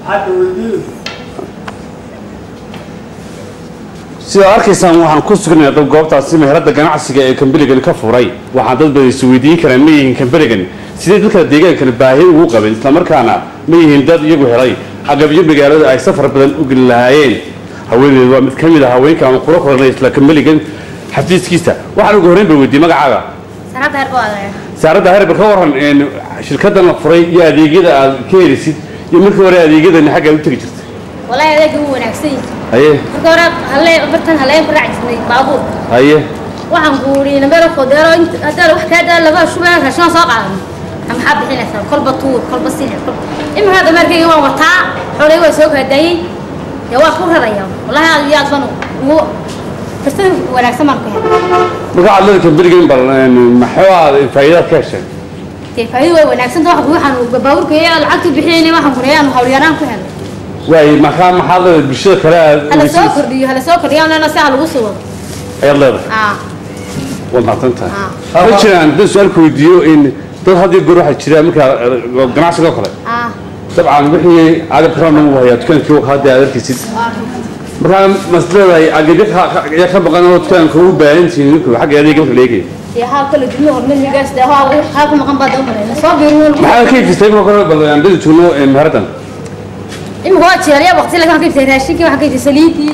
sida arkaysaan waxaan ku sugnay dad goobtaasi meherada ganacsiga ee kambanigan ka furay waxaan dad badan isweydiin karaan ma yihiin kambanigan sidee dadka deegaankana baahi ugu qabeen isla markaana ma yihiin dad iyagu helay agabyo magaalada ay safar badan u geli lahaayeen haweeneedu waa mid ka mid ah haweenka aan kula kulannay isla kambanigan xafiiskiisa waxaan ugu horreyn ba weydiiyey magacaaga saaradda herber ka waran shirkaddan la furay iyo adeegyada aad ka helisid iyo markii hore adeegyadani xagga u tegi jirtay والله هذا هو ونعكسي. أيه. كورا هلا برتن هلا يبرع جسمي بابور. أيه. وعم قولي نبرة خضرة أنت هذا الوقت هذا اللي بقى شو بقى عشان صاقع. هم حاب الحين أصلا كل بطول كل بسينة كل. إما هذا مركي يوم وطاع حولي وسوق هداي يوا كل هذا يوم والله هذا يا صنو هو بس ونعكس ما نكون. بقى الله كبير جدا يعني محور فائدة كاشة. فائدة ونعكس ده هو حنو بابور كي العقد بحيني ما حنقوليان وحوليان كهذا. واي مكان محاضر بالشيء كلام هلا سوكر دي هلا سوكر يا أنا ساعة الوصول يلا والله تنتهي هذا عندنا سؤال كويديو إن ده هذه الجروح الشراء مكان جناح سكرة طبعا وحي على كرامة وهي تكون كيو هذا على الكيس مكان مسألة عجبك يا خبر قناة تكون كوب بعدين سينك حاجة هذه قبل ليكي يا كل الجمهور من الجالس ده هذا مقام بعد عمره صابرون ما كيف يستوي مكان عندنا شنو مهرتنا إما هو تشاريع وقت اللي كان كيف تهرشيكي وحكي تسليتي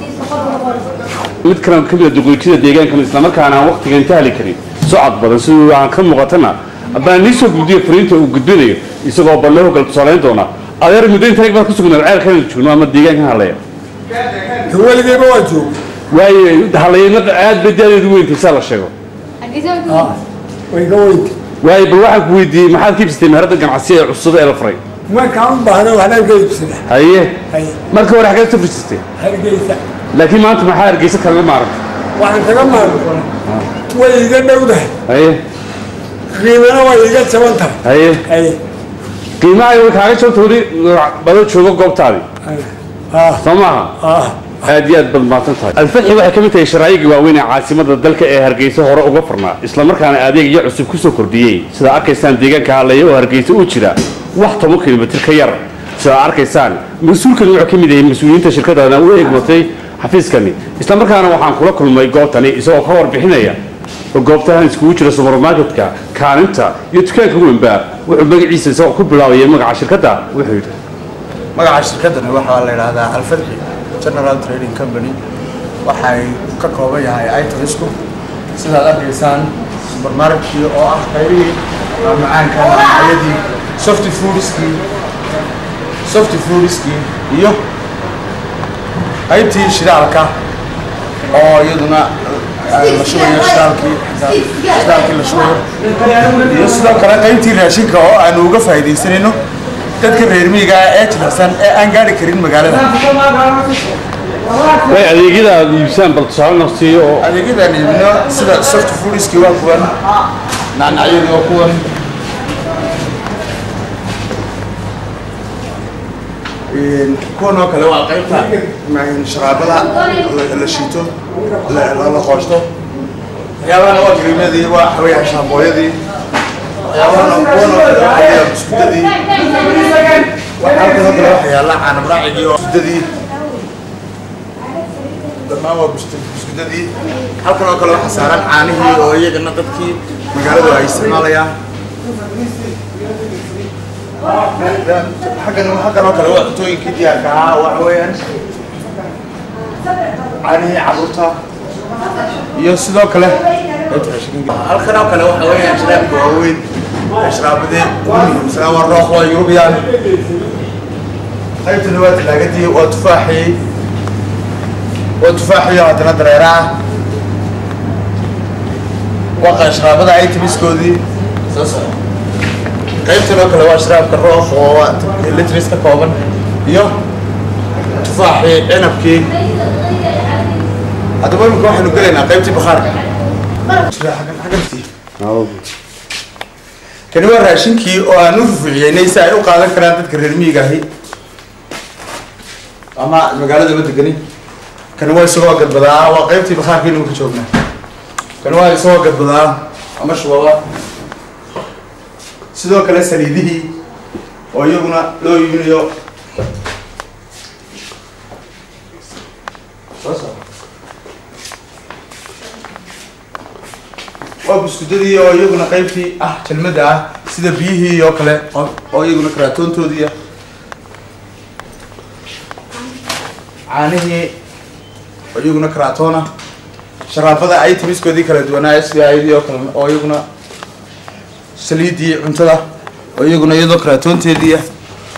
mid kale kamid duqoojida deegaanka isla markaana waqtiga inta heli karin socod badan sidoo aan ka muuqatana abaan niso guddiyo fariinta uu gudbinayo isagoo ballo gal tusaleyn doona adeer muddo inta ay ku sugnaa ceel kan joogno ama deegaanka halaya waligeeba waa joog waaye halayna aad badaadeedu weyntiisa la sheego way ka weyn waaye bal waxaan ku weydiiyay maxaad ka ibsatay meherada ganacsiga cusub ee la furay ما كان بعده وحنا جايبسنا. هيه. ما كان ولا حاجة تفرشتي. هرجيسة. لكن ما أنت ما هرجيسة كلام ما أعرف. واحد كلام ما أعرف. ويجي نوده. هيه. قيمة ويجي سمنتها. هيه. هيه. قيمة يقول حاجة شو تقولي بدل شو قب تاري. سمعها. هاديات بالمعطن تاري. الفتح واحد كم تيشرعي جواوين عاصمة الدلك هرجيسة هراء وقفرنا. إسلام مركان أديك يعصب كسو كردية. سدا أكيسان ديجان كهاليه وهرجيسة وشرا. واحد ممكن بتركير سواء أركيسان مسؤول كانوا يحكموا ده مسؤولين تشركات أنا وين قلتي حفيز كني إسلام مركان وحنا كل ما يقول تاني إذا خبر بحناية وقول تاني سكوتش السوبر ماركت كان أنت يتكلم كم من باب وبقى عيسى سواء كل بلاوي مقع شركته وحيد مقع شركتنا وحنا هذا الفرحي جنرال تريدينج كمباني وحي كقوية هاي أي تريسكو سيدا أركيسان سوبر ماركت أو أخيري معاك كان عيدي soft food scheme iyo qaybtii shidaalka oo iyaduna la shubayo shidaalkii la shubayo iyo sidoo kale qaybtii raashinka oo aan uga faa'iideysanayno dadka reer miyiga ee jilicsan ee aan gaari karin magaalada way adeegyada iibsan bal tusaale nafsiyo adeegyada iibino sida soft food scheme waa kuwan nacnacyada oo kuwan كونه كله واقعية مع شرابها لشيتو لا خاشته يا وانا واقري مدي وحوي شامبويا دي يا وانا كونه كله بسكوت دي وحاول كله يا لا أنا براعي بسكوت دي ما هو بسكوت دي حاول كله حسارات عانيه وهي جنة تبكي مقالة ويسمع حقنا وكله وقتوين كديا كها وحويان عني عبرتها يصدق كله الخنا وكله وحويان شراب قوين شراب ده سلام الروح ويوبيان هاي تنوات لاقتي وتفاحي هذا دريرة وقع شراب ده عيت مسكودي قيمتنا كله واشراب كروخ واللي تريسك كوبن يو تفاحي عنبكي هذا ما يمكن واحد نقول لنا قيمتي بخارج حاجتي كان هو راشنكي ونوف يعني يساعد وقاعد كران تذكر الميجاهي أما المقالة ده بتجني كان هو يسوق قد بدأ وقيمتي بخارج إنه كشوفنا كان هو يسوق قد بدأ أما شو والله sidoo kale saliidihii oo iyaguna loo iibinayo waa buskudadii oo iyaguna qaybtii ah jalmada ah sida biyihii oo kale oo iyaguna karaatoontoodii ah caanihii oo iyaguna karaatoona sharaabada ay timiskoodii kala duwanaa SBI oo kale oo iyaguna saliidii cuntada oo iyaguna iyadoo karaatoonteedii ah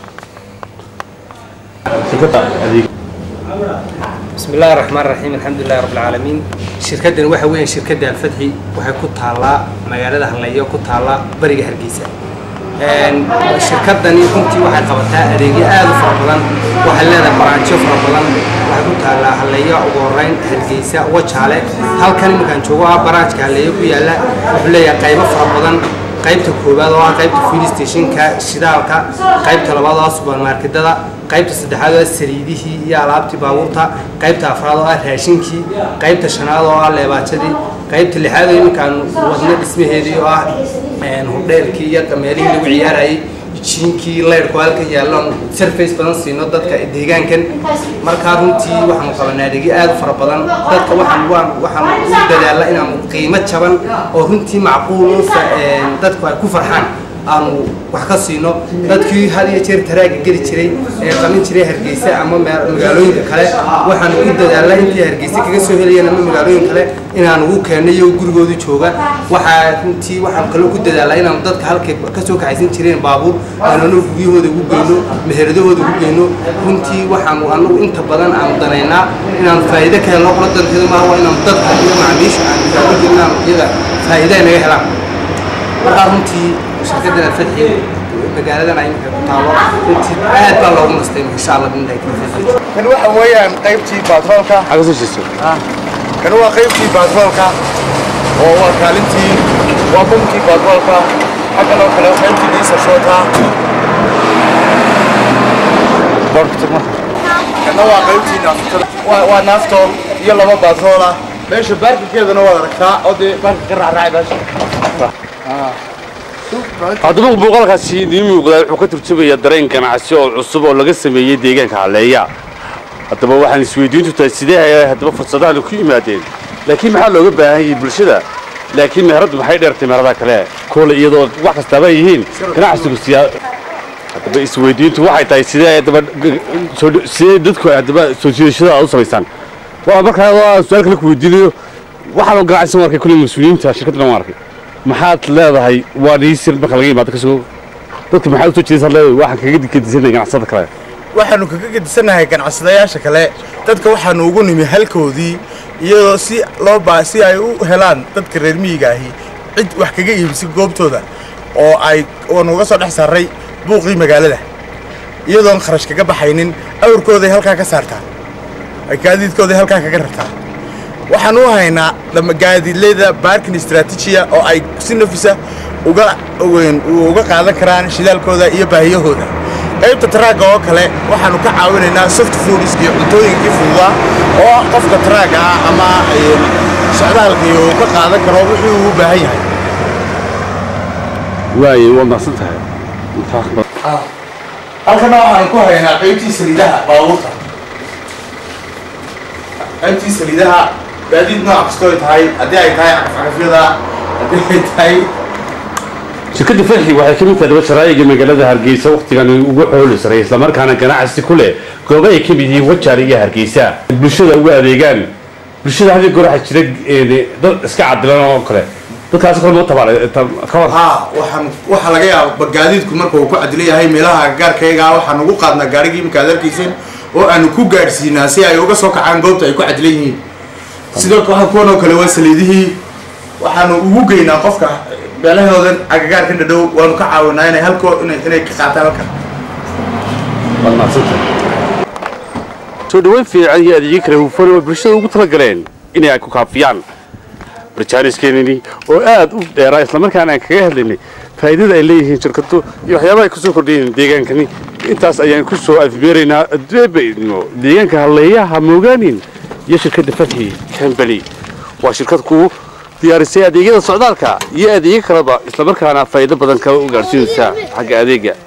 بسم الله الرحمن الرحيم الحمد لله رب العالمين شركتنا waxa weeyaan shirkada Al-Fadhi waxay ku taalaa magaalada Harleyyo ku taala bariga Hargeysa shirkadani runtii waxay qabataa adeegyo aad u fara badan waxa leedahay brancho fara badan waxay ku taalaa Harleyyo ugu horeyn Hargeysa wajaale halkan markaan joogo branchka Harleyyo ku yaala wuxuu leeyahay qaybo fara badan qaybta koobaad oo ah qaybta fuel stationka shidaalka qaybta labaad oo supermarketada qaybta saddexaad oo saliidihii iyo alaabtii baabuurta qaybta afraad oo ah raashinkii qaybta shanaad oo ah leebaajadii qaybta lixaad oo markaan wadna dhismaheedii oo ah hudheelkii iyo meelihii lagu ciyaarayay jiinkii leerku halkan yaallo surface badan siino dadka deegaankan markaa runtii waxaan qabanaa adeegyo aad u fara badan dadka waxaan u dadaalaa inaan qiimo jaban oo runtii macquul dadku ay ku farxaan aanu wax ka siino dadkii had iyo jeer taraaga geli jiray ee qamin jiray Hargeysa ama magaalooyinka kale waxaan ku dadaalaa intii Hargeysa kaga soo helayeen ama magaalooyin kale inaan ugu keenayo gurigooda jooga waxaan kale ku dadaalaa inaan dadka halkay ka soo kaxaysan jireen baabuur aanu gurigooda ugu geyno meheradooda ugu geyno runtii waxaan anagu inta badan aan danaynaa inaan faa'iido ka helo qoladanteeda ma waa inaan dadka iyo macaamiisha aan ugu jirnaan iyada faa'iido naga helaan markaa runtii shirkadda Al-Fadhi magaaladana ay ku taalo runtii aad baa loogu nastay insha Allah in ay kan waxa weeyaan qaybtii batroolka kan waa qaybtii batroolka oo waa kaalintii waa bunkii batroolka xaggan oo kale qaybtii diesel shota kan waa qaybtii naftada waa nafto iyo laba batroola meesha baarkikeedana waa aragtaa oo dee baarka ka raacraacay haddaba muuqaalkaasi idiin muuqdaa wuxuu ka turjumayaa dareen ganacsi oo cusub oo laga sameeyey deegaanka Harleyya haddaba waxaan isweydiintu tahay sidee ay haddaba fursadahan ku yimaadeen laakiin maxaa looga baahan yahay bulshada laakiin meheradu maxay dheertay meherada kale koole iyadoo wax kastaba yihiin ganacsigu haddaba isweydiintu waxay tahay sidee haddaba dadku haddaba soo jiidashada u sameeyaan waa markaa su'aal kale ku weydiinayo waxaan ganacsi markay kulli mas'uuliyiinta shirkadda markay maxaad leedahay waa niisir marka laga yimaado ka soo dadku maxay u soo jeediyay leedahay waxaan kaga digidisanahay ganacsada kale waxaanu kaga gidisanahay ganacsadayaasha kale dadka waxaanu ugu nimi halkoodii iyadoo si ay u helaan dadka reer miyiga ahi cid wax kaga iibsi goobtooda oo ay uga soo dhex saaray buuqii magaalada iyadoon kharash kaga baxaynin awrkooday halkaa ka saartaan ay gaadiidkooday halkaa kaga rartaan waxaan u haynaa gaadiidleyda baarkin istaraatiijiya oo ay si nafisa uga qaadan karaan shidaalkooda iyo baahiyahooda qaybta taraaga oo kale waxaanu ka caawinaynaa soft foods iyo cuntooyinkii fududaa oo qofka taraaga ah ama socdaalkii uu ka qaadan karo wixii uu u baahan yahay waaye waa naasan tahay halkana waxaanu ku haynaa qaybtii saliidaha baabuurta qaybtii saliidaha gaadiid nooc kastoo ay tahay haddii ay tahay cagafcagafyada haddii ay tahay shirkadda Fadhi waxay ka mid tahay sharaayiga magaalada Hargeysa waqtigan ugu xoolisaray isla markaana ganacsi ku leh goobo ay ka mid yihiin wajaale iyo Hargeysa bulshada ugu adeegaan bulshada hadii goor waxa jira dad iska cadilan oo kale dadkaas kale ma tabaale ka war waxa laga yaabaa gaadiidku marka uu ku cadilay yahay meelaha gaarkayga waxaan ugu qaadnaa gaarigii markaad arkaysan oo aanu ku gaarsiinaa si ay uga soo kacaan goobta ay ku cadilan yihiin sidoo kale kuwan oo kale waa saliidihii waxaanu ugu geynaa qofka beelahoodan agagaarka dhadhow waanu ka caawinaa inay inay ka qaataan halkan soo dhawayn fiican iyo adeegyo kale hufan oo bulshada ugu talagaleen inay ku kaafiyaan barnaamijkeenani oo aad u dheeraa isla markaana aan kaga hadlaynay faa'iidada ay leeyihiin shirkadu iyo waxyaabaha ay ku soo kordhiyeen deegaankani intaas ayaan ku soo afmeeraynaa deegaanka Harleyyaha Moogaanin iyo shirkadda Fadhi Company waa shirkad ku diyaarisay adeegyada socdaalka iyo adeegyo kaleba isla markaana faa'iido badan ka u gaarsiinaysa xagga adeegga